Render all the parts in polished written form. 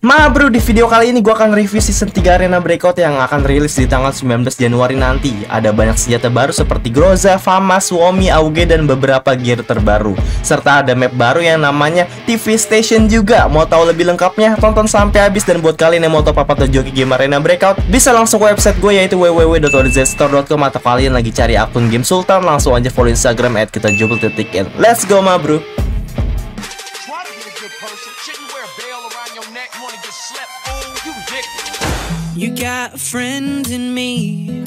Bro, di video kali ini gue akan review season 3 Arena Breakout yang akan rilis di tanggal 19 Januari nanti. Ada banyak senjata baru seperti Groza, Famas, Suomi, Auge, dan beberapa gear terbaru. Serta ada map baru yang namanya TV Station juga. Mau tahu lebih lengkapnya? Tonton sampai habis. Dan buat kalian yang mau top up atau joki game Arena Breakout, bisa langsung ke website gue yaitu www.odzstore.com. Atau kalian lagi cari akun Game Sultan, langsung aja follow Instagram @kitajubel.n. Let's go bro. You got a friend in me.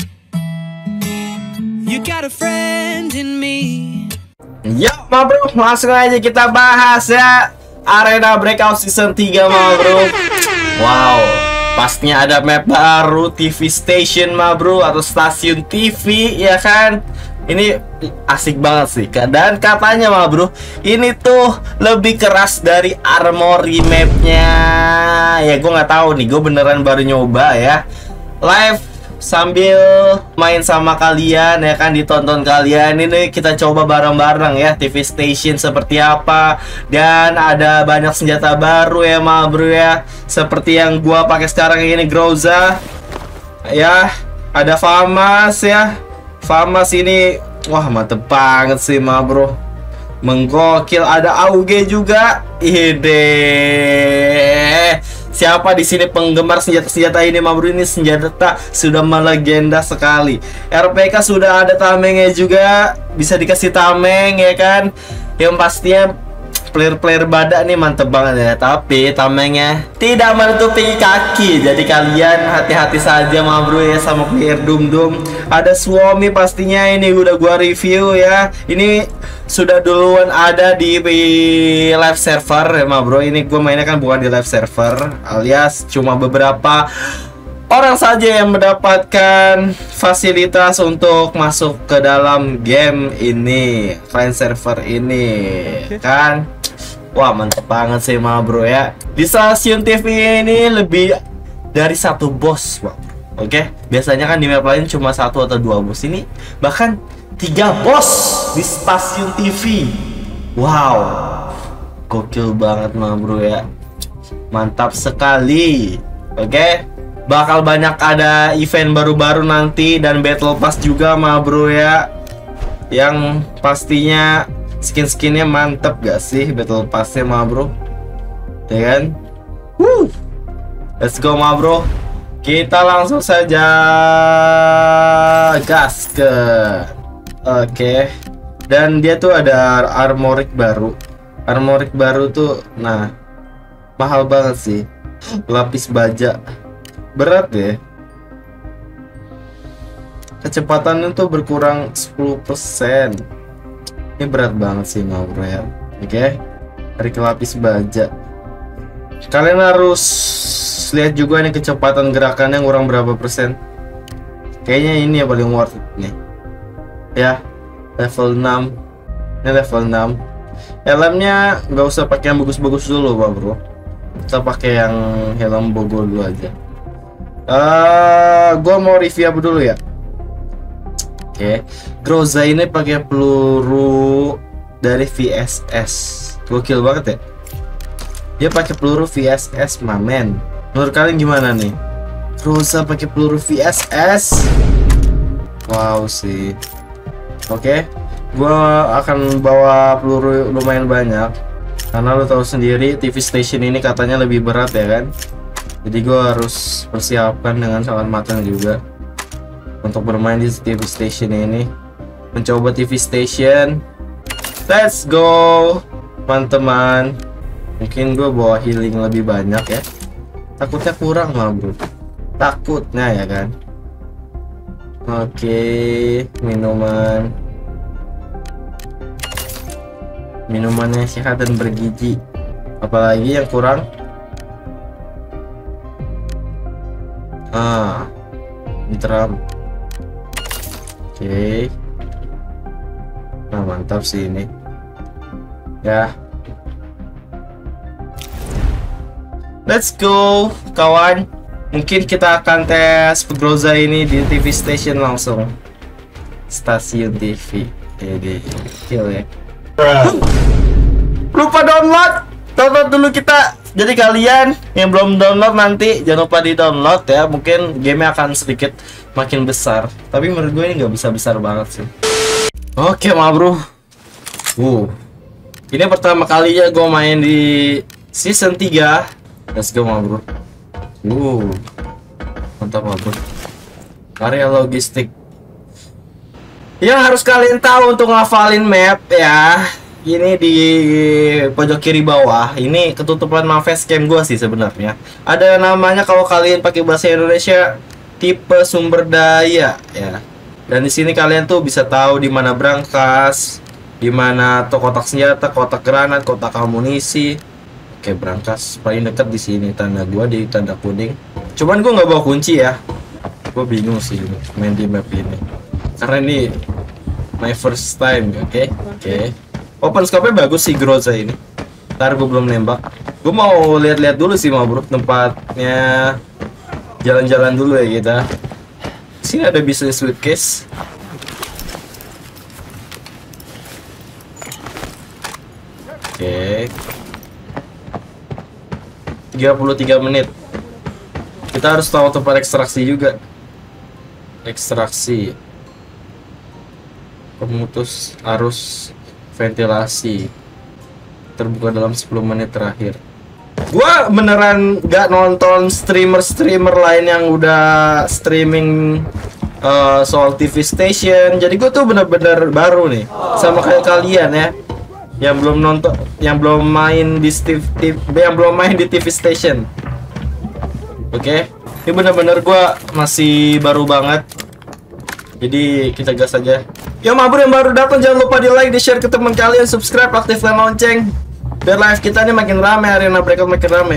You got a friend in me. Ya bro, langsung aja kita bahas ya Arena Breakout season 3 bro. Wow, pastinya ada map baru, TV Station bro, atau stasiun TV ya kan. Ini asik banget sih. Dan katanya bro, ini tuh lebih keras dari Armory mapnya. Ya gue nggak tahu nih, gue beneran baru nyoba ya live sambil main sama kalian ya kan, ditonton kalian. Ini kita coba bareng-bareng ya TV Station seperti apa. Dan ada banyak senjata baru ya bro ya, seperti yang gua pakai sekarang ini, Groza ya. Ada Famas ya. Famas ini wah mantep banget sih bro, menggokil. Ada Auge juga. Ide, siapa di sini penggemar senjata-senjata ini bro? Ini senjata sudah melegenda sekali. RPK sudah ada tamengnya juga, bisa dikasih tameng ya kan. Yang pastinya player-player badak nih mantep banget ya. Tapi tamengnya tidak menutupi kaki, jadi kalian hati-hati saja bro ya sama player Dum. Ada Suomi pastinya, ini udah gua review ya. Ini sudah duluan ada di live server ya bro. Ini gua mainnya kan bukan di live server, alias cuma beberapa orang saja yang mendapatkan fasilitas untuk masuk ke dalam game ini, client server ini kan. Wah mantep banget sih bro ya. Di stasiun TV ini lebih dari satu bos bro. Oke, biasanya kan di map lain cuma 1 atau 2 bos, ini bahkan 3 bos di stasiun TV. Wow, gokil banget bro ya, mantap sekali. Oke, bakal banyak ada event baru-baru nanti dan battle pass juga bro ya, yang pastinya skin-skinnya mantep gak sih battle passnya bro ya kan. Let's go bro, kita langsung saja gas ke. Oke, dan dia tuh ada armorik baru. Armorik baru tuh, nah mahal banget sih. Lapis baja berat deh. Kecepatannya tuh berkurang 10%. Ini berat banget sih bro ya. Oke, dari lapis baja. Kalian harus lihat juga nih kecepatan gerakannya kurang berapa persen. Kayaknya ini yang paling worth it nih ya, level 6. Ini level 6. Helmnya nggak usah pakai yang bagus-bagus dulu bro, kita pakai yang helm bogor dulu aja. Gua mau review apa dulu ya. Oke, Groza ini pakai peluru dari VSS, gokil banget ya. Dia pakai peluru VSS mamen. Menurut kalian gimana nih? Groza pakai peluru VSS. Wow sih. Oke, gua akan bawa peluru lumayan banyak karena lo tahu sendiri TV Station ini katanya lebih berat ya kan. Jadi gua harus persiapkan dengan sangat matang juga untuk bermain di TV Station ini, mencoba TV Station. Let's go teman-teman. Mungkin gue bawa healing lebih banyak ya, takutnya kurang bro, takutnya ya kan. Oke, minumannya sehat dan bergizi. Apalagi yang kurang? Drum. Oke, nah mantap sih ini ya. Let's go kawan. Mungkin kita akan tes Groza ini di TV Station langsung. Stasiun TV. Kill ya. Lupa download. Download dulu kita Jadi kalian yang belum download nanti jangan lupa di download ya. Mungkin gamenya akan sedikit makin besar. Tapi menurut gue ini nggak besar banget sih. Oke ma bro. Ini pertama kalinya gue main di season 3. Let's go ma bro. Mantap ma bro. Area logistik. Yang harus kalian tahu untuk ngafalin map ya. Ini di pojok kiri bawah. Ini ketutupan nama facecam gua sih sebenarnya. Ada namanya kalau kalian pakai bahasa Indonesia tipe sumber daya ya. Dan di sini kalian tuh bisa tahu di mana brankas, di mana tuh kotak senjata, kotak granat, kotak amunisi. Oke, brankas paling dekat di sini, tanda gua di tanda kuning. Cuman gua nggak bawa kunci ya. Gua bingung sih main di map ini. Karena ini my first time, oke. Open scope-nya bagus sih Groza ini. Ntar gue belum nembak. Gue mau lihat-lihat dulu sih mau bro tempatnya. Jalan-jalan dulu ya kita. Sini ada business suitcase. Oke. 33 menit. Kita harus tahu tempat ekstraksi juga. Ekstraksi. Pemutus arus ventilasi terbuka dalam 10 menit terakhir. Gua beneran gak nonton streamer lain yang udah streaming soal TV station. Jadi gue tuh bener-bener baru nih sama kayak kalian ya, yang belum nonton, yang belum main di TV station. Oke. Ini bener-bener gua masih baru banget. Jadi kita gas aja. Ya mabur yang baru datang jangan lupa di like, di share ke teman kalian, subscribe, aktifkan lonceng biar live kita ini makin rame, arena breakout makin rame.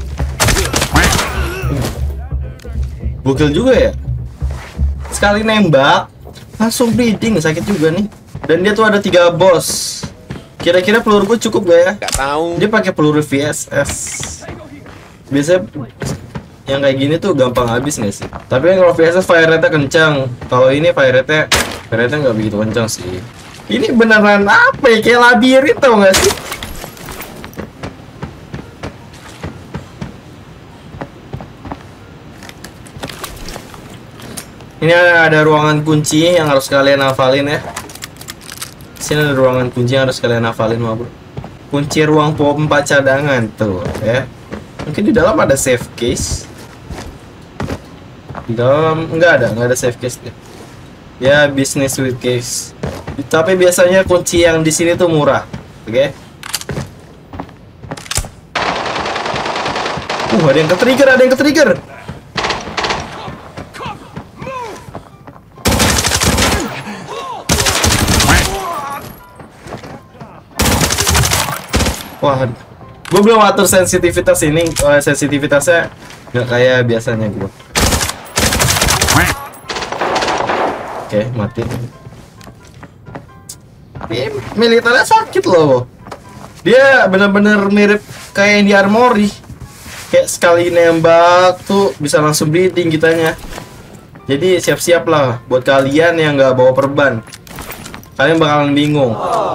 Gokil juga ya. Sekali nembak langsung bleeding, sakit juga nih. Dan dia tuh ada 3 bos. Kira-kira peluru gue cukup gak ya? Gak tahu. Dia pakai peluru VSS. Biasanya yang kayak gini tuh gampang habis nggak sih? Tapi kalau VSS fire rate-nya kencang. Kalau ini fire rate-nya nggak begitu kencang sih. Ini beneran apa ya? Kayak labirin tau nggak sih? Ini ada ruangan kunci yang harus kalian hafalin ya. Sini ada ruangan kunci yang harus kalian hafalin ma bro. Kunci ruang pompa cadangan tuh ya. Mungkin di dalam ada safe case. Di dalam nggak ada safe case deh. Ya business suitcase. Tapi biasanya kunci yang di sini tuh murah, oke? Ada yang ke-trigger, Wah, gue belum atur sensitivitas ini. Sensitivitasnya nggak kayak biasanya gue. Oke, mati. Tapi militernya sakit loh. Dia bener-bener mirip kayak yang di Armory. Kayak sekali nembak tuh bisa langsung bleeding kitanya. Jadi siap-siap lah buat kalian yang nggak bawa perban. Kalian bakalan bingung.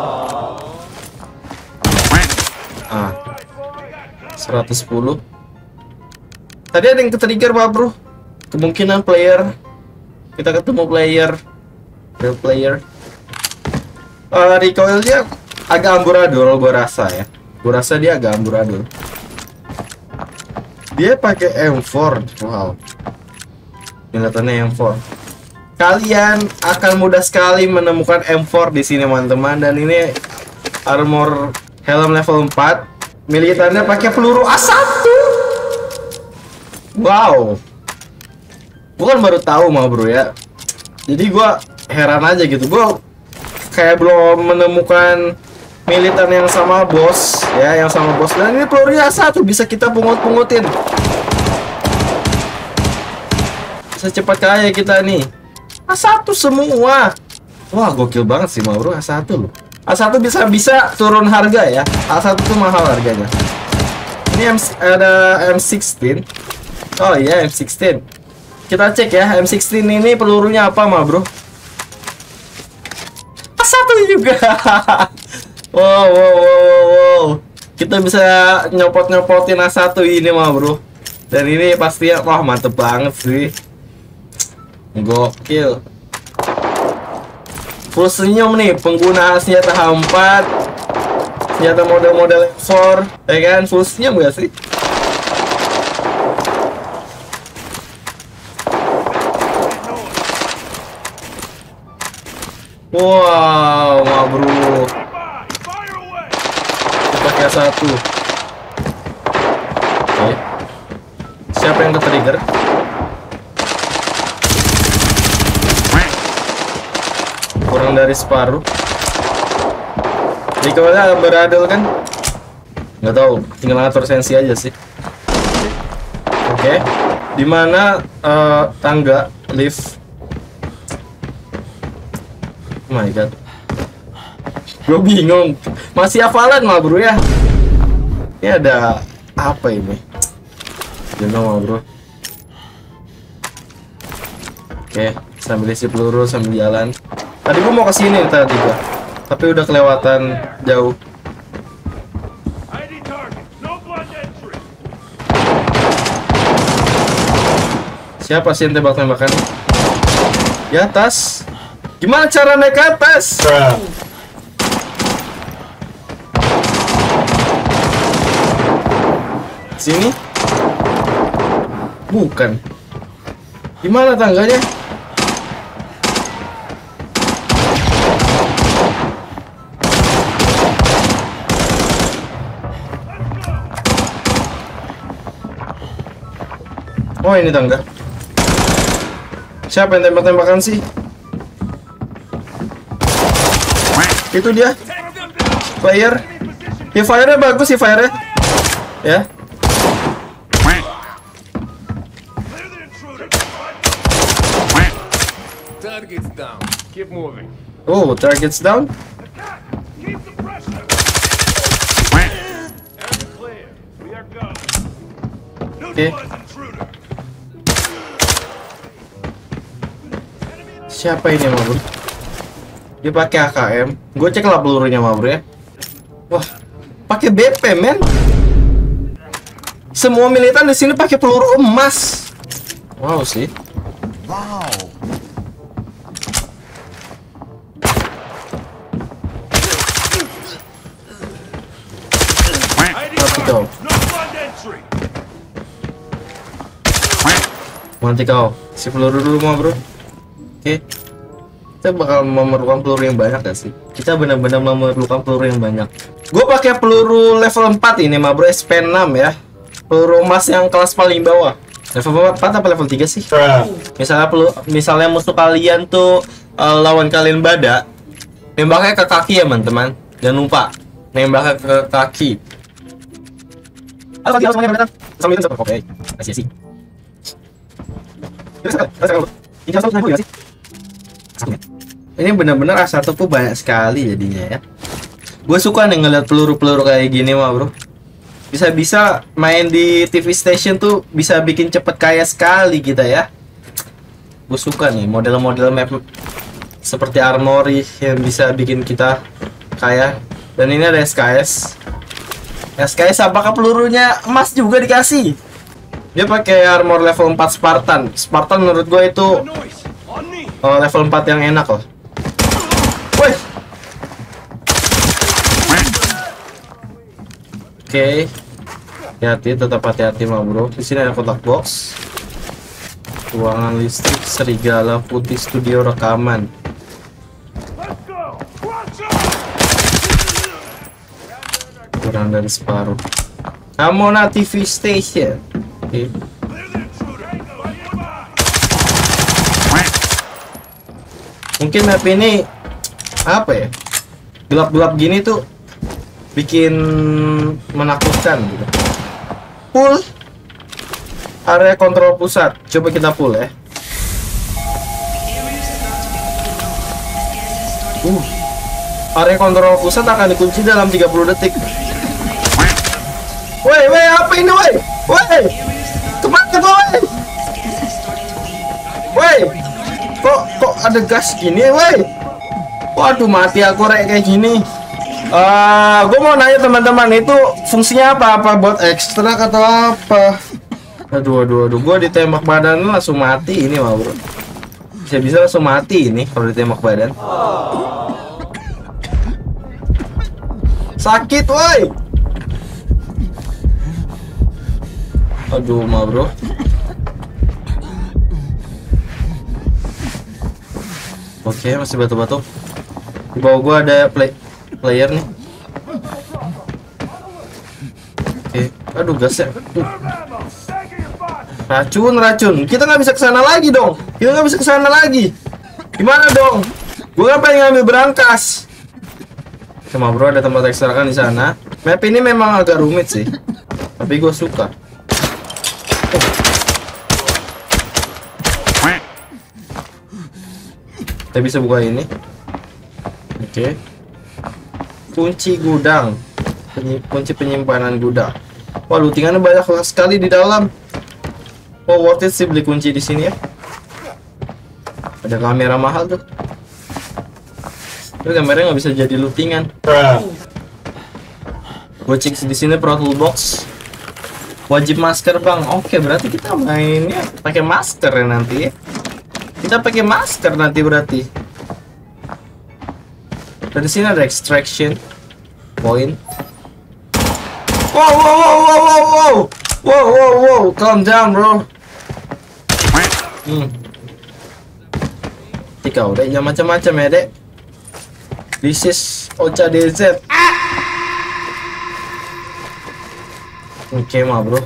110. Tadi ada yang ke-trigger pak bro. Kemungkinan player. Kita ketemu player. Real player. Recoilnya agak amburadul gua rasa ya. Gua rasa dia agak amburadul. Dia pakai M4. Wow. Kelihatannya M4. Kalian akan mudah sekali menemukan M4 di sini teman-teman, dan ini armor helm level 4. Militannya pakai peluru A1. Wow. Gua kan baru tahu mah bro ya. Jadi gua heran aja gitu. Gua kayak belum menemukan militan yang sama bos ya, yang sama bos. Dan ini pelurunya A1 bisa kita pungut-pungutin. Secepat kaya kita nih. A1 semua. Wah, gokil banget sih mah bro, A1 loh. A1 bisa turun harga ya. A1 tuh mahal harganya. Ini ada M16. Oh iya, M16. Kita cek ya, M16 ini pelurunya apa mah bro? A1 juga. Wow. Kita bisa nyopot-nyopotin A1 ini mah bro. Dan ini pastinya wah mantep banget sih. Gokil. Full senyum nih pengguna senjata H4, senjata model-model M4, ya kan? Full senyum gak sih? Wow, mabruk. Kita pakai satu. Oke. Siapa yang ke-trigger? Kurang dari separuh. Jadi kalau beradil kan? Nggak tahu, tinggal ngatur sensi aja sih. Oke. Dimana tangga lift? Oh my god. Gue bingung. Masih hafalan mah bro ya. Ini ada apa ini? Jangan mah bro. Oke, sambil isi peluru sambil jalan. Tadi gue mau kesini tadi gua, tapi udah kelewatan jauh. Siapa sih yang tembak-tembakan? Di atas. Gimana cara naik ke atas? Sini? Bukan. Gimana tangganya? Oh ini tangga. Siapa yang tembak-tembakan sih? Itu dia. Fire. Ya fire-nya bagus sih fire-nya. Ya. Target's down. Keep moving. Oh, target's down. Oke. Siapa ini mah bro? Dia pakai AKM. Gue cek lah pelurunya mah bro ya. Wah, pakai BP men. Semua militan di sini pakai peluru emas. Wow sih. Wow. Mati kau. Si peluru dulu mah bro. Oke. Kita bakal memerlukan peluru yang banyak gak sih? Kita benar-benar memerlukan peluru yang banyak. Gue pakai peluru level 4 ini mah bro, SP6 ya. Peluru emas yang kelas paling bawah. Level 4 apa level 3 sih? Misalnya musuh kalian tuh lawan kalian badak, nembaknya ke kaki ya teman-teman. Jangan lupa nembaknya ke kaki. Halo semuanya, sambil itu oke. Kasih sih. Ini benar-benar A1 ku banyak sekali jadinya ya. Gue suka nih ngeliat peluru-peluru kayak gini mah bro. Bisa-bisa main di TV station tuh bisa bikin cepet kaya sekali kita ya. Gue suka nih model-model map seperti Armory yang bisa bikin kita kaya. Dan ini ada SKS. SKS apakah pelurunya emas juga dikasih? Dia pakai armor level 4 Spartan. Spartan menurut gue itu level 4 yang enak loh. Woi. Oke. Hati-hati, tetap hati-hati mah bro. Di sini ada kotak box. Ruangan listrik Serigala Putih Studio Rekaman. Kurang dari separuh. Amona TV Station. Oke. Mungkin map ini apa ya? Gelap-gelap gini tuh bikin menakutkan gitu. Pull area kontrol pusat. Coba kita pull ya. Area kontrol pusat akan dikunci dalam 30 detik. Woi, apa ini, woi? Woi. Kemana, woi? Woi. Kok ada gas gini, woi? Waduh, mati aku rek kayak gini. Gue mau nanya teman-teman, itu fungsinya apa? Apa buat ekstrak atau apa? Aduh, gue ditembak badan langsung mati ini mah bro. Bisa langsung mati ini kalau ditembak badan. Sakit woi. Aduh mah bro. Oke, masih batu-batu. Di bawah gua ada player nih. Oke, aduh gasnya. Racun. Kita nggak bisa kesana lagi dong. Gimana dong? Gua kan pengen ngambil berangkas. Sama bro, ada tempat ekstrakan di sana. Map ini memang agak rumit sih, tapi gue suka. Kita bisa buka ini. Oke. Kunci gudang. Kunci penyimpanan gudang. Wah, lootingannya banyak sekali di dalam. Oh, worth it sih beli kunci di sini ya. Ada kamera mahal tuh. Tapi kameranya nggak bisa jadi lootingan. Gue cek di sini Pro Toolbox. Wajib masker bang. Oke, berarti kita mainnya pakai masker ya nanti ya. Kita pakai masker nanti berarti. Dari sini ada extraction point. Wow, calm down bro. Tika udah jangan macam-macam ya dek. This is Ocha DZ. Oke mah bro.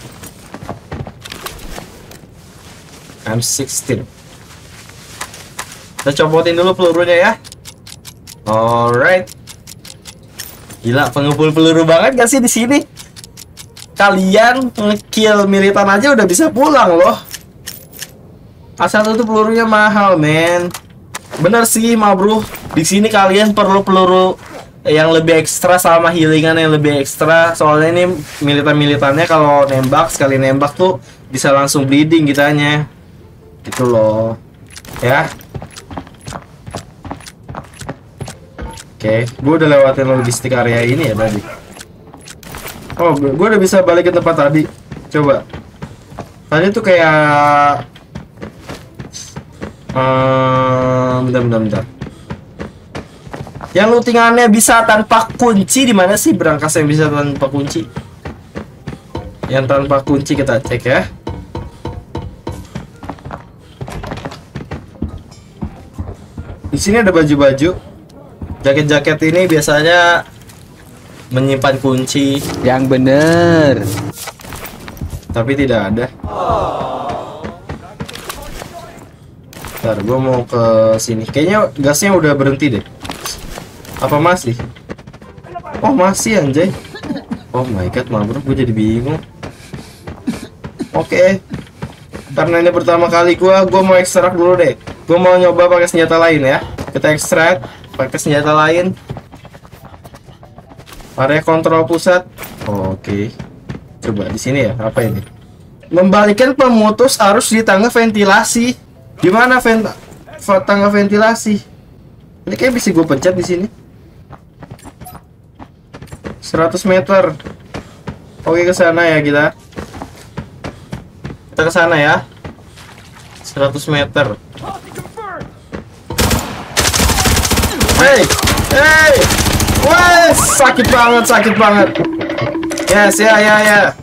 I'm 16. Kita copotin dulu pelurunya ya. Alright. Gila, pengepul peluru banget gak sih di sini? Kalian nge-kill militan aja udah bisa pulang loh. Asal itu pelurunya mahal, men. Bener sih, ma bro. Di sini kalian perlu peluru yang lebih ekstra sama healingan yang lebih ekstra. Soalnya ini militan-militannya kalau nembak, sekali nembak tuh bisa langsung bleeding kitanya. Gitu loh. Ya. Oke, gue udah lewatin logistik area ini ya tadi. Oh, gue udah bisa balik ke tempat tadi. Coba. Tadi tuh kayak bentar. Yang lootingannya bisa tanpa kunci di mana sih berangkas yang bisa tanpa kunci? Yang tanpa kunci kita cek ya. Di sini ada baju-baju. Jaket-jaket ini biasanya menyimpan kunci. Yang bener. Tapi tidak ada. Bentar, gue mau ke sini. Kayaknya gasnya udah berhenti deh. Apa masih? Oh masih anjay. Oh my god, bro, gue jadi bingung. Oke. Karena ini pertama kali gue mau ekstrak dulu deh. Gue mau nyoba pakai senjata lain ya. Kita ekstrak pakai senjata lain. Area kontrol pusat. Oke. Coba di sini ya. Apa ini? Membalikkan pemutus arus di tangga ventilasi. Di mana tangga ventilasi? Ini kayak bisa gue pencet di sini. 100 meter. Oke, ke sana ya kita. Kita ke sana ya. 100 meter. Hey, wes sakit banget. Yes, ya.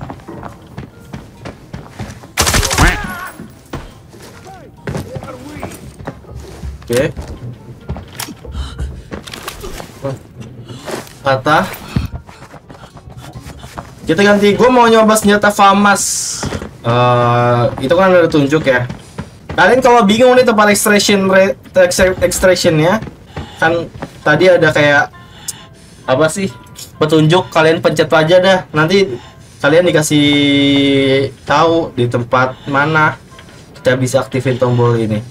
Oke. Patah. Kita ganti. Gue mau nyoba senjata FAMAS. Itu kan ada tunjuk ya. Kalian kalau bingung nih tempat extractionnya, kan tadi ada kayak apa sih petunjuk, kalian pencet aja dah, nanti kalian dikasih tahu di tempat mana kita bisa aktifin tombol ini.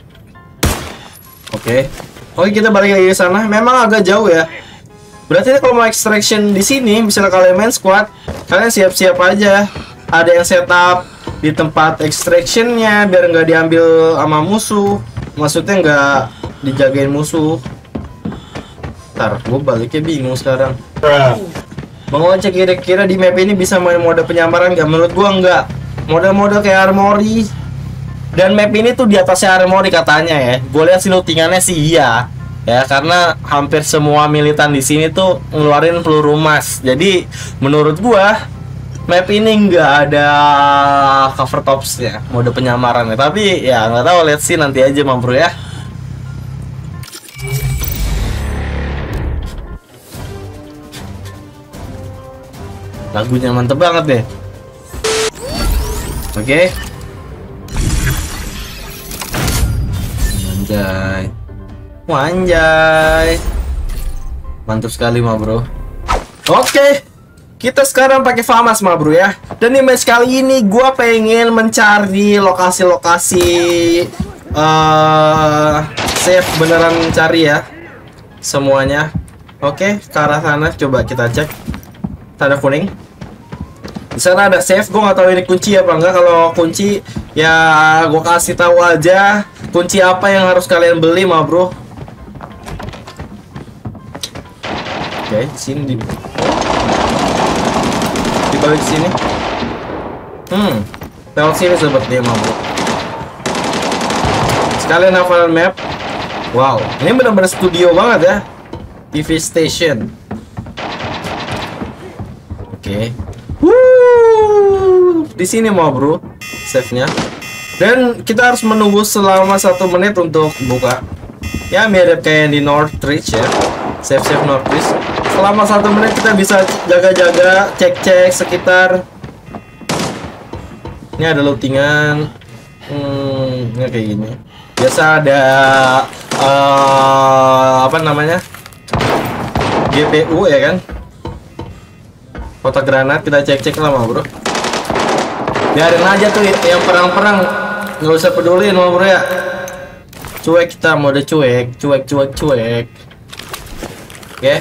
Oke, kita balik lagi ke sana. Memang agak jauh ya. Berarti kalau mau extraction di sini, misalnya kalian main squad, kalian siap-siap aja. Ada yang setup di tempat extractionnya biar nggak diambil sama musuh. Maksudnya nggak dijagain musuh. Ntar, gue baliknya bingung sekarang. Bang Oce, kira-kira di map ini bisa main mode penyamaran nggak? Menurut gua nggak. Mode-mode kayak armory. Dan map ini tuh di atasnya armory katanya ya. Gue lihat sih lootingannya sih iya. Ya, karena hampir semua militan di sini tuh ngeluarin peluru emas. Jadi menurut gua map ini nggak ada cover topsnya, mode penyamaran ya. Tapi ya nggak tahu, lihat sih nanti aja Mam Bro ya. Lagunya mantep banget deh. Oke. Anjay. Wanjay. Mantap sekali Ma Bro. Oke. Kita sekarang pakai FAMAS Ma Bro ya. Dan di match kali ini gua pengen mencari lokasi-lokasi safe, beneran cari ya semuanya. Oke, ke arah sana coba kita cek. Tanda kuning. Di sana ada safe. Gue nggak tahu ini kunci apa enggak. Kalau kunci ya gue kasih tahu aja kunci apa yang harus kalian beli Ma Bro. Oke, sini di balik sini. Lewat sini sepertinya Ma Bro. Sekalian hafal map. Wow, ini benar-benar studio banget ya. TV station. Oke. Di sini Ma Bro, save-nya. Dan kita harus menunggu selama 1 menit untuk buka. Ya mirip kayak di Northridge ya. Save Northridge. Selama 1 menit kita bisa jaga-jaga, cek-cek sekitar. Ini ada lootingan. Ini kayak gini. Biasa ada apa namanya? GPU ya kan? Kotak granat, kita cek-cek lah Ma Bro. Biarin aja tuh yang perang-perang, nggak usah peduliin Ma Bro ya. Cuek, kita mode cuek. Oke.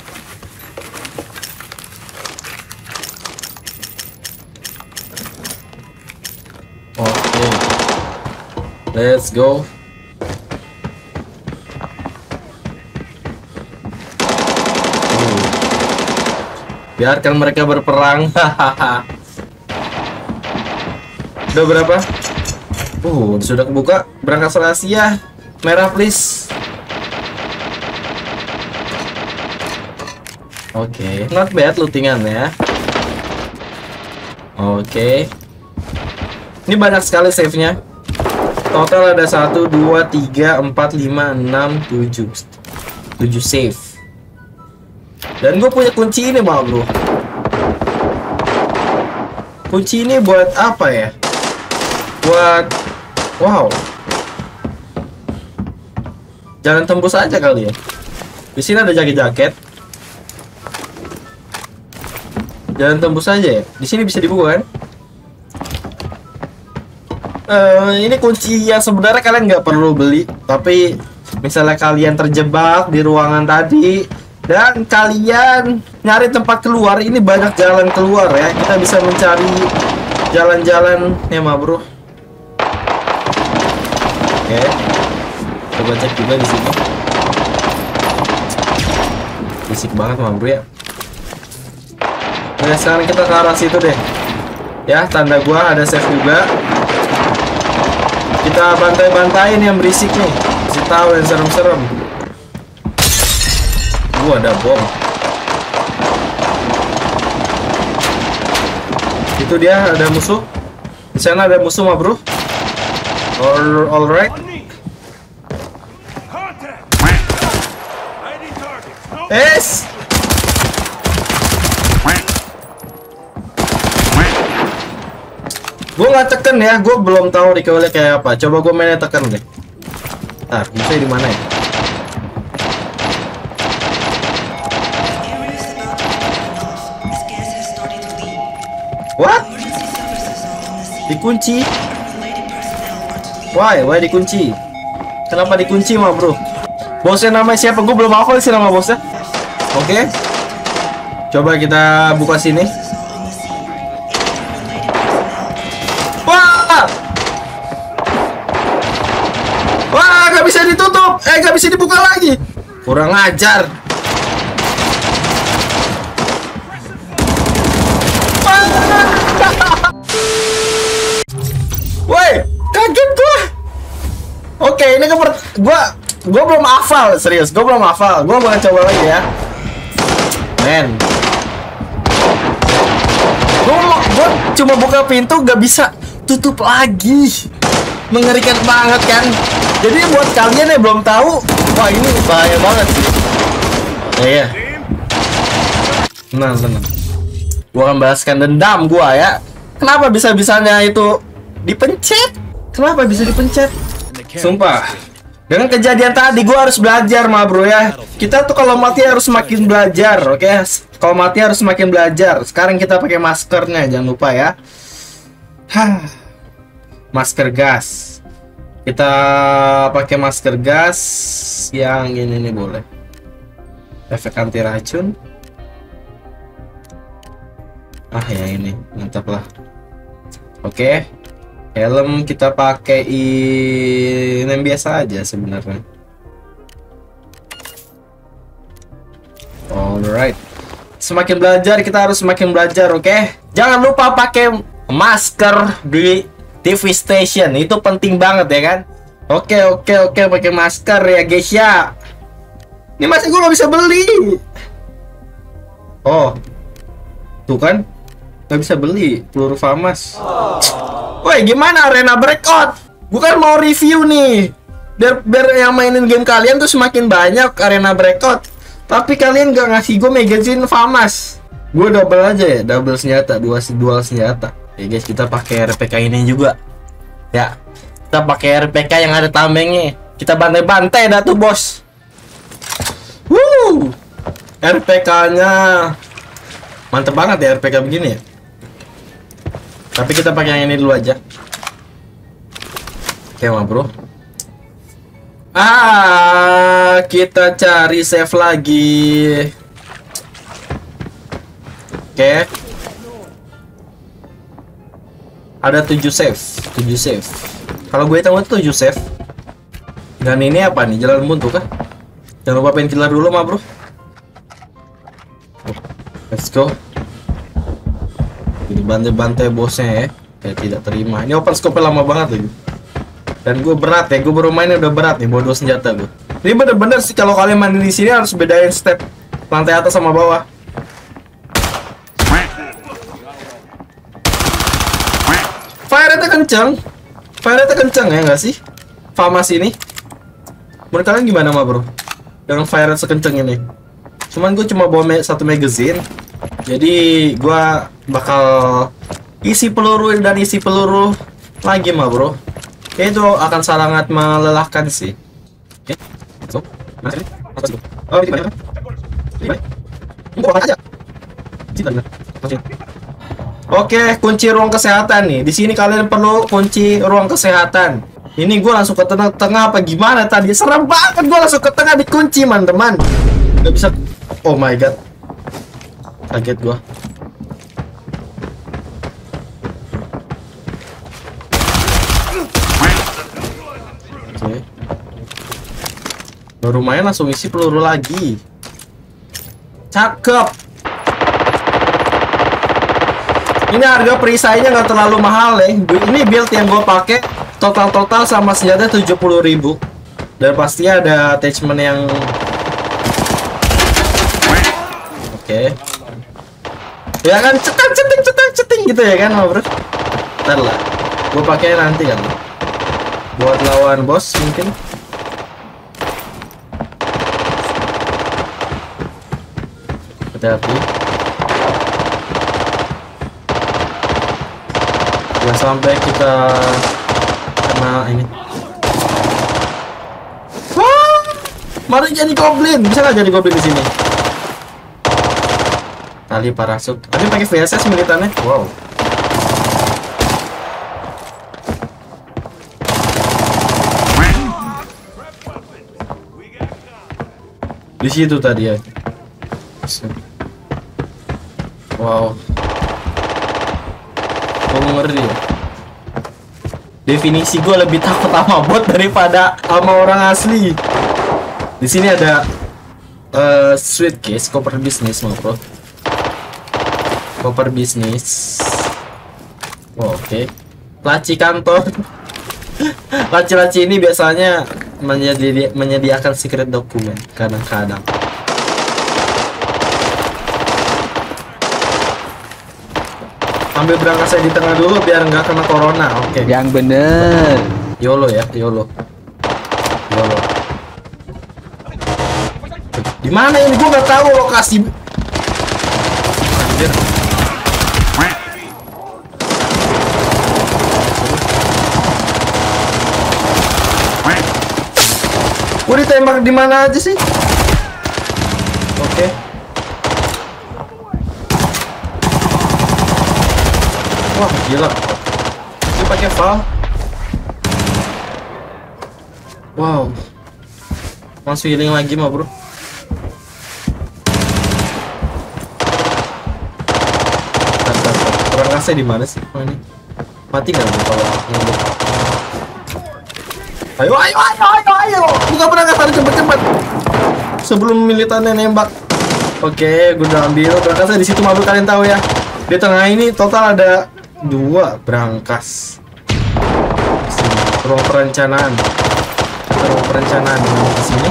Oke. Let's go. Biarkan mereka berperang. Udah berapa? Sudah kebuka. Berangkas rahasia. Merah please. Oke, not bad lootingan ya. Oke. Ini banyak sekali save-nya. Total ada 1, 2, 3, 4, 5, 6, 7 save. Dan gue punya kunci ini Ma Bro. Kunci ini buat apa ya? Buat wow. Jangan tembus aja kali ya. Di sini ada jaket-jaket. Jangan tembus aja ya. Di sini bisa dibuka kan? Ini kunci yang sebenarnya kalian nggak perlu beli. Tapi misalnya kalian terjebak di ruangan tadi dan kalian nyari tempat keluar, ini banyak jalan keluar ya. Kita bisa mencari jalan-jalan ya Ma Bro. Oke. Coba cek juga di sini. Fisik banget Ma Bro ya. Nah, sekarang kita ke arah situ deh. Ya, tanda gua ada save juga. Kita bantai-bantain yang berisik nih. Kasih tahu yang serem-serem. Ada bom. Itu dia, ada musuh. Di sana ada musuh Ma Bro. Alright. Es. Gue nggak teken ya, gue belum tahu recoilnya kayak apa. Coba gue mainnya tekan deh. Ntar, musuhnya di mana ya? What? Dikunci? Why dikunci? Kenapa dikunci Ma Bro? Bosnya namanya siapa? Gue belum hafal sih nama bosnya. Oke. Coba kita buka sini. Wah! Wah, gak bisa ditutup. Gak bisa dibuka lagi. Kurang ajar. Gua belum hafal, serius. Gua belum hafal. Gua boleh coba lagi ya. Men. Gua cuma buka pintu gak bisa tutup lagi. Mengerikan banget kan. Jadi buat kalian yang belum tahu, wah ini bahaya banget sih. Iya. Tenang. Gua akan balaskan dendam gua ya. Kenapa bisa-bisanya itu dipencet? Kenapa bisa dipencet? Sumpah. Dengan kejadian tadi gua harus belajar mah bro ya. Kita tuh kalau mati harus makin belajar, oke? Kalau mati harus makin belajar. Sekarang kita pakai maskernya, jangan lupa ya. Masker gas. Kita pakai masker gas yang ini nih boleh. Efek anti racun. Ya ini mantap lah. Oke. Helm kita pakai yang biasa aja sebenarnya. Alright. Semakin belajar kita harus semakin belajar, oke? Jangan lupa pakai masker di TV station. Itu penting banget ya kan? Oke, pakai masker ya guys ya. Ini masih gue gak bisa beli. Oh. Tuh kan? Gak bisa beli peluru FAMAS. Woi, gimana arena breakout? Gue kan mau review nih. Biar yang mainin game kalian tuh semakin banyak arena breakout. Tapi kalian gak ngasih gue magazine FAMAS. Gue double aja ya, double senjata, dual senjata. Ya guys, kita pakai RPK ini juga. Ya, kita pakai RPK yang ada tamengnya. Kita bantai-bantai dah tuh bos. RPK-nya mantep banget ya RPK begini ya. Tapi kita pakai yang ini dulu aja. Oke mah bro. Kita cari save lagi. Oke. Ada 7 save. Kalau gue hitung itu 7 save. Dan ini apa nih? Jalan buntu kah? Jangan lupa painkiller dulu mah bro. Let's go. Ini bantai-bantai bosnya ya. Kayak tidak terima. Ini open scope lama banget lagi. Dan gue berat ya. Gue baru mainnya udah berat nih. Bawa 2 senjata gue. Ini bener-bener sih kalau kalian main di sini harus bedain step lantai atas sama bawah. Fire rate kenceng ya nggak sih? FAMAS ini. Menurut kalian gimana mah bro? Dengan fire rate sekenceng ini. Cuman gue cuma bawa satu magazine. Jadi gue bakal isi peluru lagi mah bro. Itu akan sangat melelahkan sih. Oke. So, oh, ini banyak. Aja. Oke, kunci ruang kesehatan nih. Di sini kalian perlu kunci ruang kesehatan. Ini gue langsung ke tengah apa gimana tadi? Serem banget gue langsung ke tengah dikunci, teman-teman. Gak bisa. Oh my god. Kaget gue. Oke. Baru main langsung isi peluru lagi. Cakep. Ini harga perisainya nggak terlalu mahal ya. Ini build yang gue pakai total sama senjata 70.000. Dan pastinya ada attachment yang oke. Ya kan ceting gitu ya kan bro. Ntar lah. Gue pakai nanti kan. Buat lawan bos mungkin. Hati-hati. Jangan sampai kita kena ini. Wah, mari jadi goblin. Bisa nggak jadi goblin di sini? Tali parasut. Tapi pakai VSS militannya. Wow. Di situ tadi ya. Wow. Ngeri ya. Definisi gue lebih takut sama bot daripada sama orang asli. Di sini ada suitcase, koper bisnis bro. Koper bisnis. Oh, oke. Laci kantor. Laci-laci ini biasanya menyediakan secret dokumen kadang-kadang. Ambil berangkas saya di tengah dulu biar nggak kena corona. Oke. Yang bener. YOLO ya, YOLO. YOLO. Di mana ini? Gua nggak tahu lokasi. Anjir. Gua ditembak di mana aja sih? Oke. Wah, gila. Dia pakai valve. Wow. Langsung healing lagi mah, bro. Perangkasnya di mana sih? Oh, ini. Mati nggak bro kalau ngebut? Ayo, ayo, ayo, ayo, ayo. Buka perangkasan cepet-cepet. Sebelum militannya nembak. Oke, gue udah ambil perangkasnya di situ mah, bro, kalian tahu ya. Di tengah ini total ada 2 berangkas. Ruang perencanaan. Ruang perencanaan di sini.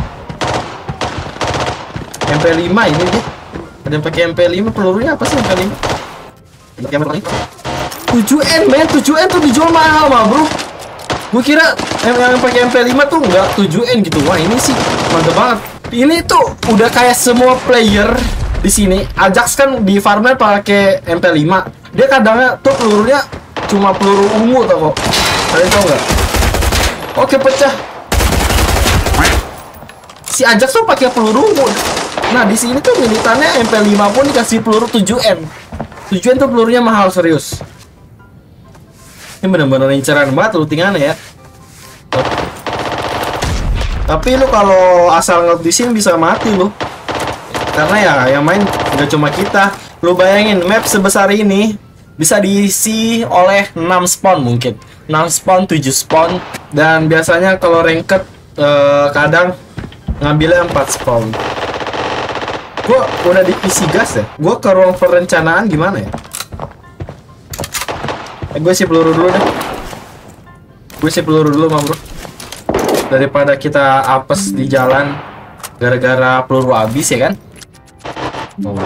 MP5 ini dia. Ada yang pakai MP5, pelurunya apa sih MP5? Pakai MP5. 7N men, 7N tuh dijual mahal mah, bro. Gue kira yang pakai MP5 tuh enggak 7N gitu. Wah, ini sih mantep banget. Ini tuh udah kayak semua player di sini. Ajax kan di farmnya pakai MP5. Dia kadangnya tuh pelurunya cuma peluru ungu tau kok. Kalian tau nggak? Oke, pecah. Si Ajax tuh pakai peluru ungu. Nah, di sini tuh militannya MP5 pun dikasih peluru 7N. 7N tuh pelurunya mahal serius. Ini bener-bener inceran banget lootingannya ya. Tapi lu kalau asal nge-disin bisa mati lu. Karena ya yang main nggak cuma kita. Lu bayangin map sebesar ini bisa diisi oleh 6 spawn mungkin. 6 spawn, 7 spawn. Dan biasanya kalau ranked kadang ngambilnya 4 spawn. Gua udah diisi gas ya. Gua ke ruang perencanaan gimana ya? Gue isi peluru dulu deh. Gue isi peluru dulu mah, bro. Daripada kita apes di jalan gara-gara peluru habis ya kan? Oh.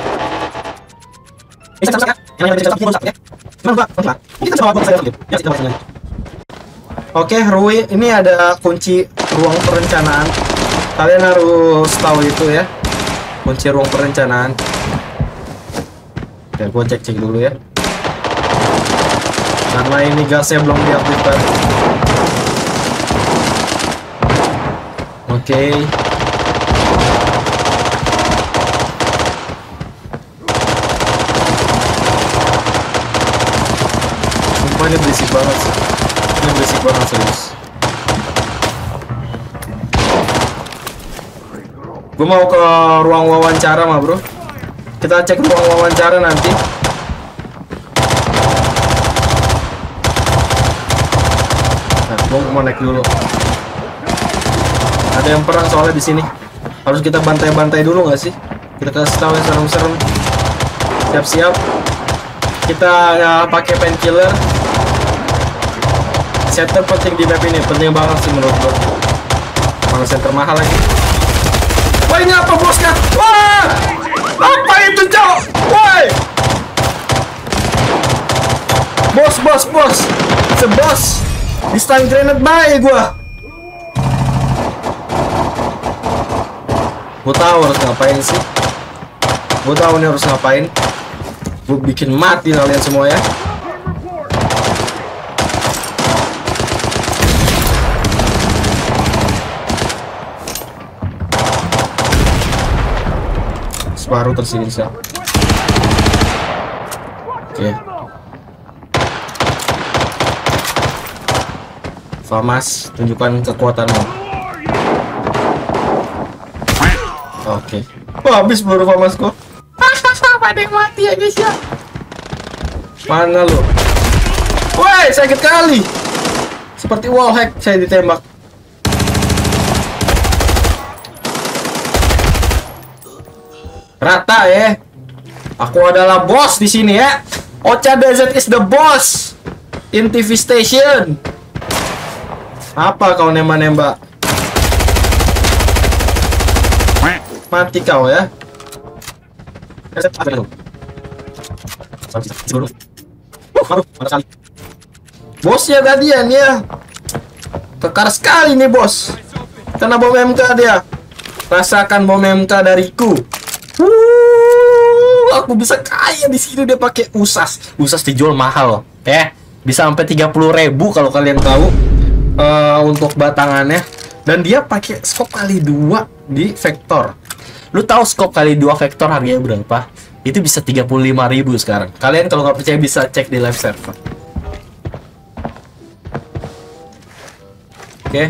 Oke, Rui, ini ada kunci ruang perencanaan. Kalian harus tahu itu ya. Kunci ruang perencanaan. Oke, gue cek dulu ya. Karena ini gasnya belum diaktifkan. Oke. Sumpah ini berisik banget sih. Ini berisik banget serius. Gue mau ke ruang wawancara mah, bro. Kita cek ruang wawancara nanti. Gue mau naik dulu. Ada yang perang soalnya di sini. Harus kita bantai-bantai dulu nggak sih? Kita kasih tahu yang serem-serem. Siap-siap. Kita pakai painkiller. Center penting di map ini, penting banget sih menurut gue. Mana center mahal lagi. Wah, ini apa bosnya? Wah, apa itu cowok? Woi, bos, sebos. Di stun grenade baik gua. Gua tahu harus ngapain sih. Gua tahu nih harus ngapain. Gua bikin mati kalian semua ya. Baru tersisa. Oke. Famas, tunjukkan kekuatanmu. Oke. Wah, habis peluru Famasku. Pada yang mati ya guys ya. Mana lu? Woi, sakit kali. Seperti wallhack saya ditembak. Rata ya. Aku adalah bos di sini ya. Ocha DZ is the boss in TV station. Apa kau nembak-nembak? Mati kau ya. Bosnya Guardian ya. Kekar sekali nih bos. Kena bom MK dia. Rasakan bom MK dariku. Aku bisa kaya di sini. Dia pakai usas. Usas dijual mahal loh. Bisa sampai 30.000 kalau kalian tahu. Untuk batangannya. Dan dia pakai scope kali 2 di vektor. Lu tahu scope kali 2 vektor harganya berapa? Itu bisa 35.000 sekarang. Kalian kalau nggak percaya bisa cek di live server. Oke.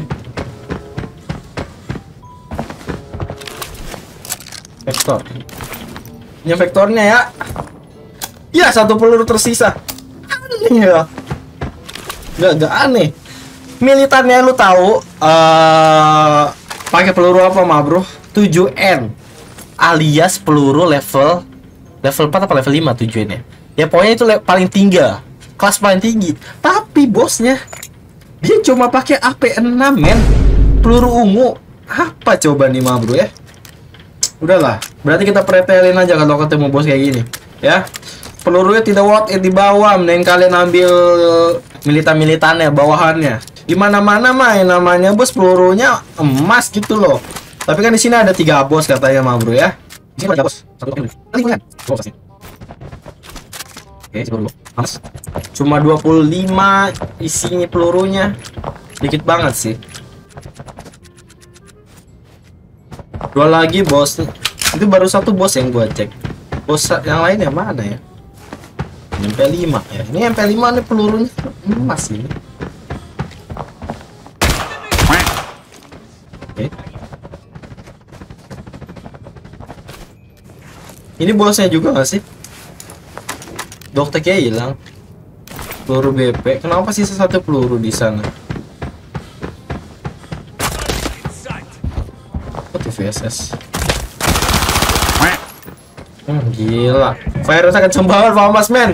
Vektor. Ini vektornya ya. Ya, 1 peluru tersisa. Aneh ya. Gak aneh. Militannya lu tahu pakai peluru apa mah, bro? 7N. Alias peluru level 4 apa level 5 tujuannya. Ya pokoknya itu paling tinggi. Kelas paling tinggi. Tapi bosnya dia cuma pakai AP6 men. Peluru ungu. Apa coba nih mah, bro ya? Udahlah, berarti kita pretelin aja kalau ketemu bos kayak gini, ya. Pelurunya tidak worth it di bawah, mending kalian ambil militan-militannya, bawahannya. Di mana-mana mah yang namanya bos pelurunya emas gitu loh. Tapi kan di sini ada 3 bos katanya mah, bro ya. Di sini ada 3 bos. Satu kan. Oke, sebelum mas. Cuma 25 isinya pelurunya. Dikit banget sih. 2 lagi bos. Itu baru 1 bos yang gua cek. Bos yang lainnya mana ya? MP5 ya. Ini MP5 nih pelurunya emas ini. Oke. Ini bosnya juga gak sih? Dokternya hilang. Peluru BP. Kenapa sisa 1 peluru di sana? VSS. Gila. Fire attack kenceng banget Famas men.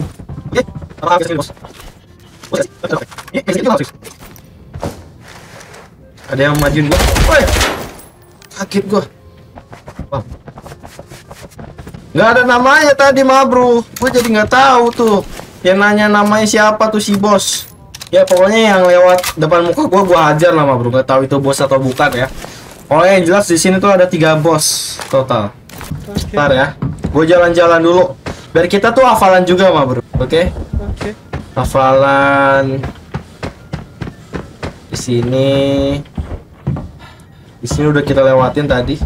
Ada yang majuin gua. Woi. Kaget gua. Wow. Nggak ada namanya tadi mah, bro. Gua jadi nggak tahu tuh. Yang nanya namanya siapa tuh si bos. Ya pokoknya yang lewat depan muka gua hajar lah mah, bro. Nggak tahu itu bos atau bukan ya. Oh yang jelas di sini tuh ada 3 bos total. Ntar ya, gue jalan-jalan dulu. Biar kita tuh hafalan juga mah bro, oke? Hafalan. Di sini udah kita lewatin tadi.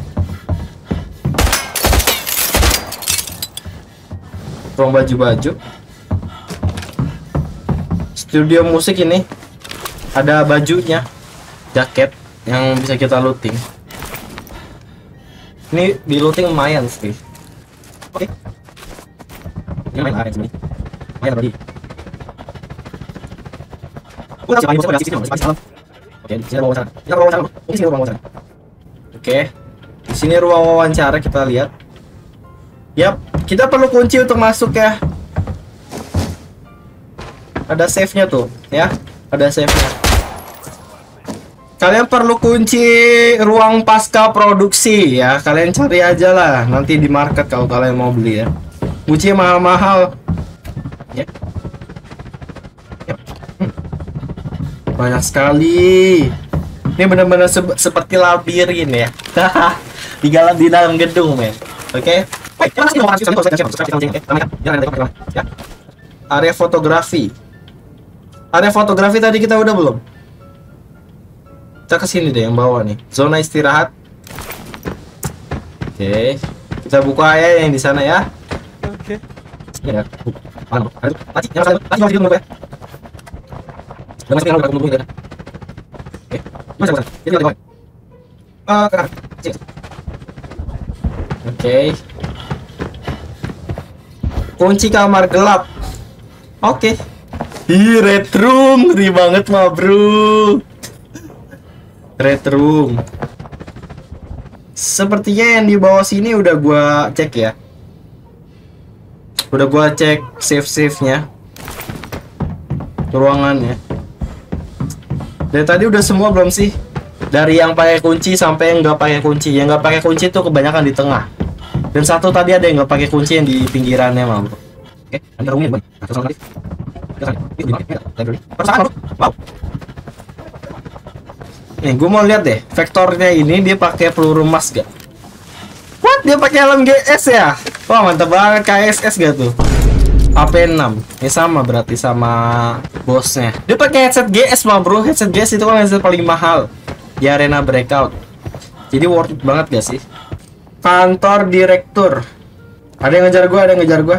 Ruang baju-baju. Studio musik ini ada bajunya, jaket yang bisa kita looting. Ini di looting lumayan sih. Oke. Ini main area sini. Main tadi. Oke, di sini ruang wawancara. Kita ruang wawancara. Di sini ruang wawancara. Oke. Di sini ruang wawancara kita lihat. Yap, kita perlu kunci untuk masuk ya. Ada save-nya tuh, ya. Ada save-nya. Kalian perlu kunci ruang pasca produksi ya. Kalian cari aja lah nanti di market kalau kalian mau beli ya. Kunci mahal-mahal. Ya. Banyak sekali. Ini benar-benar seperti labirin ya. Di dalam gedung men. Oke. Area fotografi. Area fotografi tadi kita udah belum? Kita kesini deh yang bawah nih, zona istirahat. Oke, kita buka ya yang di sana ya. Oke. Ya, mana? Tadi dulu ya. Masih dulu ya. Oke. Mana? Ini ada. Oke. Kunci kamar gelap. Oke. Ih, red room, ngeri banget mah, bro. Red room. Sepertinya yang di bawah sini udah gua cek ya. Udah gua cek save-nya. Ruangannya. Dari tadi udah semua belum sih? Dari yang pakai kunci sampai yang nggak pakai kunci. Yang nggak pakai kunci itu kebanyakan di tengah. Dan satu tadi ada yang nggak pakai kunci yang di pinggirannya, Mam. Oke, ada rumahnya, Bang. Wow. Nih, gue mau lihat deh. Vektornya ini dia pakai peluru emas gak? What? Dia pakai helm GS ya? Wah, mantap banget. KSS gak tuh? AP6. Ini sama berarti sama bosnya. Dia pakai headset GS mah, bro. Headset GS itu kan headset paling mahal di arena breakout. Jadi worth it banget gak sih? Kantor direktur. Ada yang ngejar gua, ada yang ngejar gua.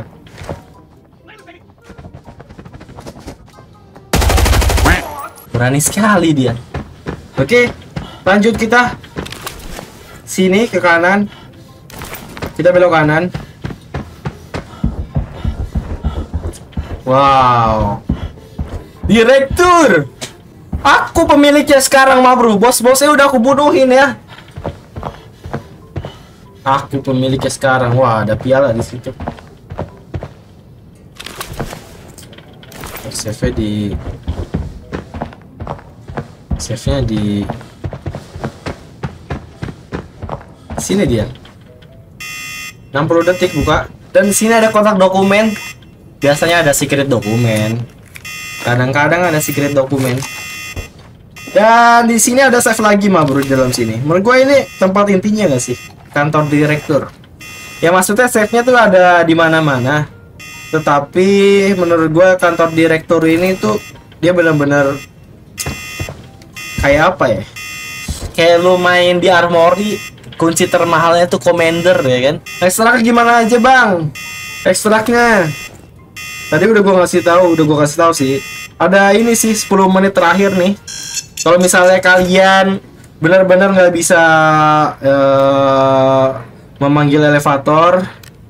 Berani sekali dia. Oke, lanjut kita. Sini ke kanan. Kita belok kanan. Wow. Direktur. Aku pemiliknya sekarang, mah bro. Bos-bosnya udah aku bunuhin ya. Aku pemiliknya sekarang. Wah, ada piala di situ. Save-nya di sini dia. 60 detik buka. Dan di sini ada kotak dokumen. Biasanya ada secret dokumen. Kadang-kadang ada secret dokumen. Dan di sini ada save lagi mah bro di dalam sini. Menurut gue ini tempat intinya gak sih? Kantor direktur. Ya maksudnya save-nya tuh ada di mana-mana. Tetapi menurut gue kantor direktur ini tuh dia benar-benar kayak apa ya? Kayak lu main di Armory, kunci termahalnya tuh Commander ya kan? Ekstrak gimana aja bang? Ekstraknya tadi udah gua kasih tahu sih. Ada ini sih 10 menit terakhir nih. Kalau misalnya kalian benar-benar nggak bisa memanggil elevator,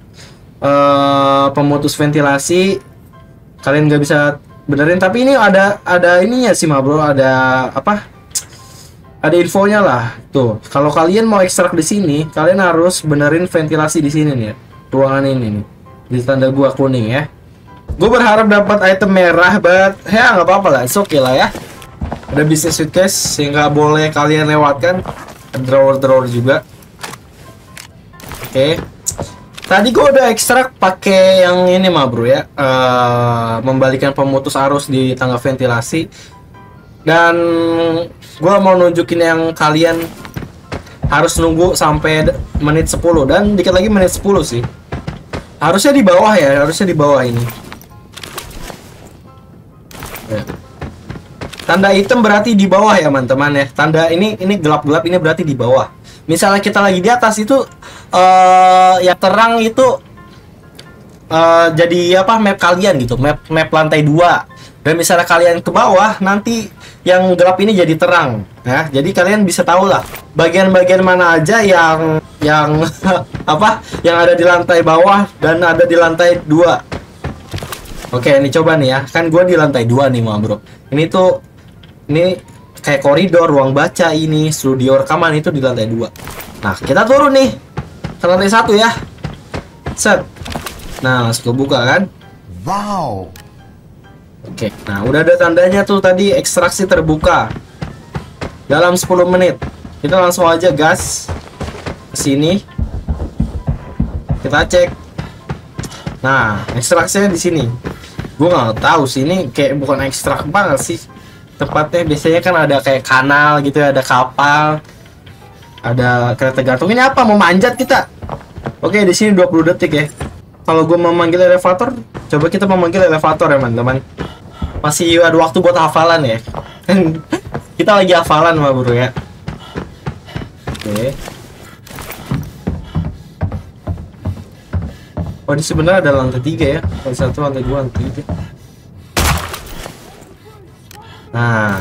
pemutus ventilasi, kalian nggak bisa benerin. Tapi ini ada ininya sih mah bro, ada apa? Ada infonya lah. Tuh, kalau kalian mau ekstrak di sini, kalian harus benerin ventilasi di sini nih ya. Ruangan ini nih. Di tanda gua kuning ya. Gue berharap dapat item merah, but ya nggak apa-apa lah, it's okay lah ya. Ada business suitcase yang nggak boleh kalian lewatkan. Drawer juga. Oke. Tadi gue udah ekstrak pakai yang ini mah bro ya, membalikan pemutus arus di tangga ventilasi. Dan gue mau nunjukin yang kalian harus nunggu sampai menit 10 dan dikit lagi menit 10 sih. Harusnya di bawah ya, harusnya di bawah ini. Ya. Tanda hitam berarti di bawah ya teman-teman ya. Tanda ini gelap-gelap ini berarti di bawah. Misalnya kita lagi di atas itu yang terang itu jadi apa map kalian gitu, map lantai 2. Dan misalnya kalian ke bawah nanti yang gelap ini jadi terang. Nah, jadi kalian bisa tahu lah bagian-bagian mana aja yang apa yang ada di lantai bawah dan ada di lantai 2. Oke, ini coba nih ya. Kan gue di lantai 2 nih, mah bro. Ini kayak koridor, ruang baca ini, studio rekaman itu di lantai 2. Nah, kita turun nih ke lantai 1 ya. Set. Nah, langsung kebuka kan? Wow. Oke, nah udah ada tandanya tuh tadi ekstraksi terbuka dalam 10 menit. Kita langsung aja gas ke sini. Kita cek. Nah, ekstraksinya di sini. Gue nggak tahu sih, ini kayak bukan ekstrak banget sih. Tempatnya biasanya kan ada kayak kanal gitu ya, ada kapal, ada kereta gantung. Ini apa? Mau manjat kita? Oke, di sini 20 detik ya. Kalau gue memanggil elevator, coba kita memanggil elevator ya teman-teman. Masih ada waktu buat hafalan ya. Kita lagi hafalan mah bro ya. Oke. Oh, ini sebenarnya ada lantai 3 ya. Lantai 1, lantai 2, lantai 3. Nah.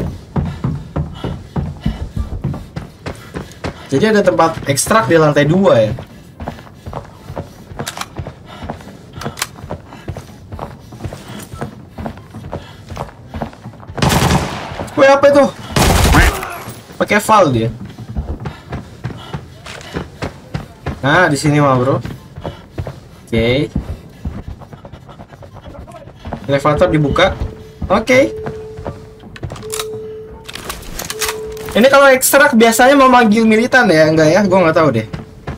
Jadi ada tempat ekstrak di lantai 2 ya. Wih, apa itu? Pakai valve dia. Nah, di sini mah, bro. Oke. Elevator dibuka. Oke. Ini kalau ekstrak biasanya memanggil militan ya? Enggak ya? Gue nggak tahu deh.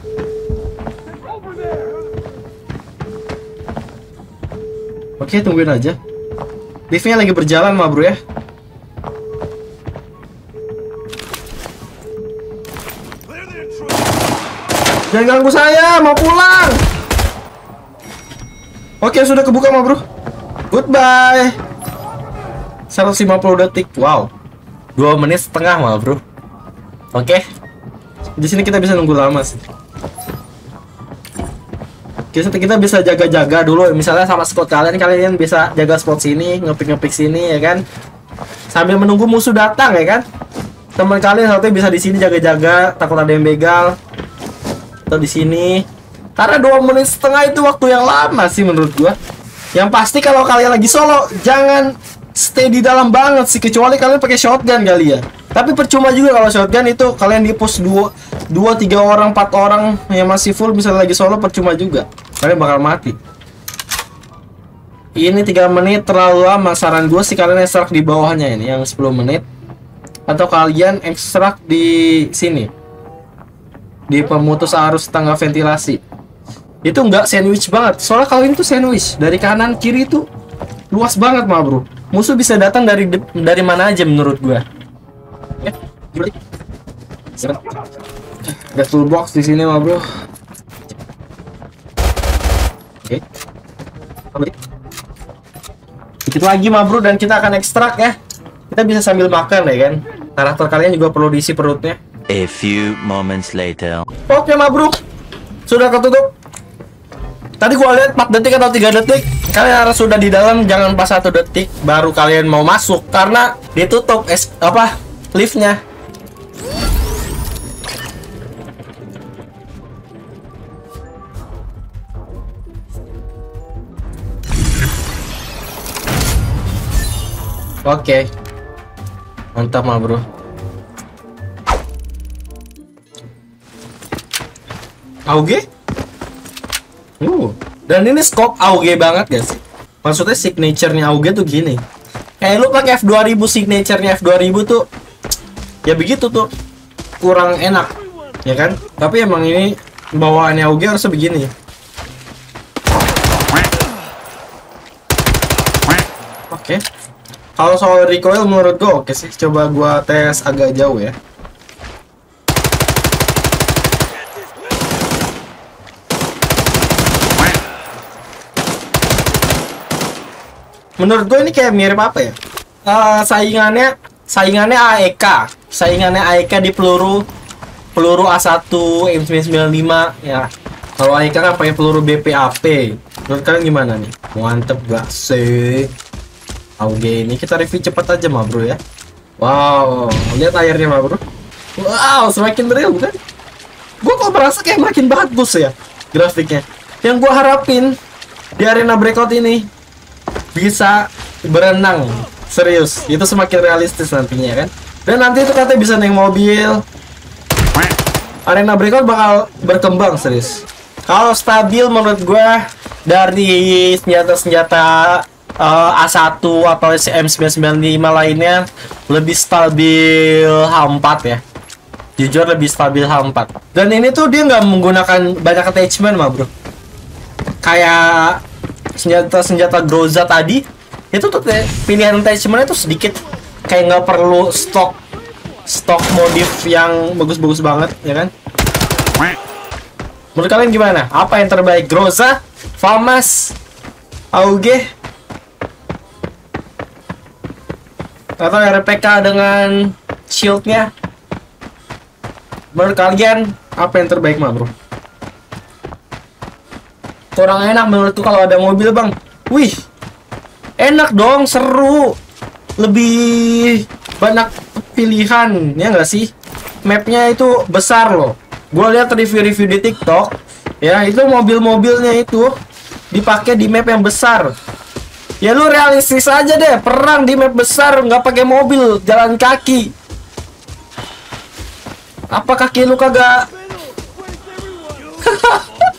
Oke, tungguin aja. Liftnya lagi berjalan mah bro ya. Jangan ganggu saya, mau pulang. Oke, sudah kebuka mah bro. Goodbye. 150 detik. Wow. 2 menit setengah mah bro. Oke. Di sini kita bisa nunggu lama sih. Kita bisa jaga-jaga dulu, misalnya sama squad kalian bisa jaga spot sini, ngepick sini ya kan, sambil menunggu musuh datang ya kan. Teman kalian satu bisa di sini jaga-jaga, takut ada yang begal, atau di sini. Karena 2 menit setengah itu waktu yang lama sih menurut gua. Yang pasti kalau kalian lagi solo jangan stay di dalam banget sih, kecuali kalian pakai shotgun kali ya. Tapi percuma juga kalau shotgun itu kalian di push 2, 3 orang, 4 orang yang masih full misalnya lagi solo, percuma juga. Kalian bakal mati. Ini 3 menit terlalu lama. Saran gue sih kalian ekstrak di bawahnya ini yang 10 menit. Atau kalian ekstrak di sini. Di pemutus arus tangga ventilasi. Itu nggak sandwich banget. Soalnya kalau ini tuh sandwich. Dari kanan kiri itu luas banget mah bro. Musuh bisa datang dari mana aja menurut gue. Ya, ada toolbox di sini mah bro. Oke. Dikit lagi mah bro dan kita akan ekstrak ya. Kita bisa sambil makan ya kan. Karakter kalian juga perlu diisi perutnya. A few moments later. Oke mah bro, sudah ketutup. Tadi gua lihat 4 detik atau 3 detik. Kalian harus sudah di dalam, jangan pas 1 detik baru kalian mau masuk karena ditutup liftnya. Oke. Mantap mah bro. AUG? Dan ini scope AUG banget guys. Maksudnya signature-nya AUG tuh gini. Kayak lu pakai F2000, signature-nya F2000 tuh ya begitu tuh. Kurang enak, ya kan? Tapi emang ini bawaannya AUG harusnya begini. Oke. Kalau soal recoil menurut gua oke sih. Coba gua tes agak jauh ya. Menurut gue ini kayak mirip apa ya? Saingannya AEK di peluru A1 M995 ya. Kalau AEK kan pakai peluru BPAP. Menurut kalian gimana nih? Mantep gak sih? AUG ini kita review cepat aja mah bro ya. Wow, lihat airnya mah bro. Wow, semakin real bukan? Gue kok merasa kayak makin bagus ya grafiknya. Yang gue harapin di arena breakout ini bisa berenang serius, itu semakin realistis nantinya kan. Dan nanti itu katanya bisa naik mobil. Arena breakout bakal berkembang serius. Kalau stabil menurut gue dari senjata-senjata A1 atau M995 lainnya lebih stabil H4 ya. Jujur lebih stabil H4. Dan ini tuh dia nggak menggunakan banyak attachment mah bro. Kayak senjata Groza tadi itu tuh pilihan attachmentnya tuh sedikit, kayak nggak perlu stok modif yang bagus-bagus banget ya kan. Menurut kalian gimana? Apa yang terbaik, Groza, FAMAS, AUG, atau RPK dengan shieldnya? Menurut kalian apa yang terbaik mah bro? Kurang enak menurutku kalau ada mobil bang. Wih, enak dong, seru, lebih banyak pilihan ya nggak sih? Mapnya itu besar loh. Gue lihat review-review di TikTok ya, itu mobil-mobilnya itu dipakai di map yang besar. Ya lu realistis aja deh, perang di map besar nggak pakai mobil, jalan kaki. Apa kaki lu kagak?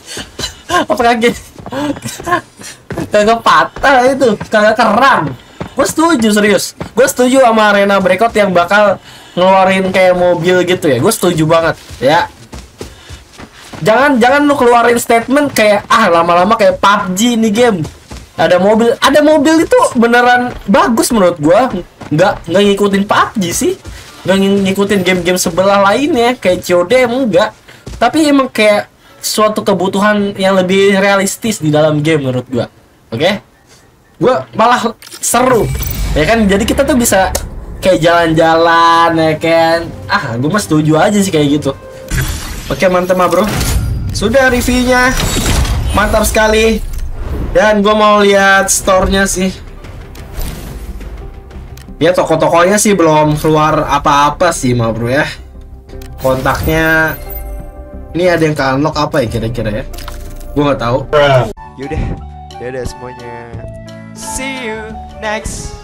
Apa kaki kagak patah itu, kagak keram? Gue setuju serius. Gue setuju sama Arena Breakout yang bakal ngeluarin kayak mobil gitu ya. Gue setuju banget ya. Jangan lu keluarin statement kayak lama-lama kayak PUBG nih game. Ada mobil itu beneran bagus menurut gue. Nggak ngikutin PUBG sih. Nggak ngikutin game-game sebelah lainnya kayak COD enggak. Tapi emang kayak suatu kebutuhan yang lebih realistis di dalam game menurut gue. Oke? Gue malah seru ya kan, jadi kita tuh bisa kayak jalan-jalan ya kan. Gue mah setuju aja sih kayak gitu. Oke, mantap bro, sudah reviewnya mantap sekali. Dan gue mau lihat store-nya sih ya. Toko-tokonya sih belum keluar apa-apa sih bro ya. Kontaknya ini ada yang ke-unlock apa ya kira-kira ya, gue nggak tahu. Yaudah semuanya. See you next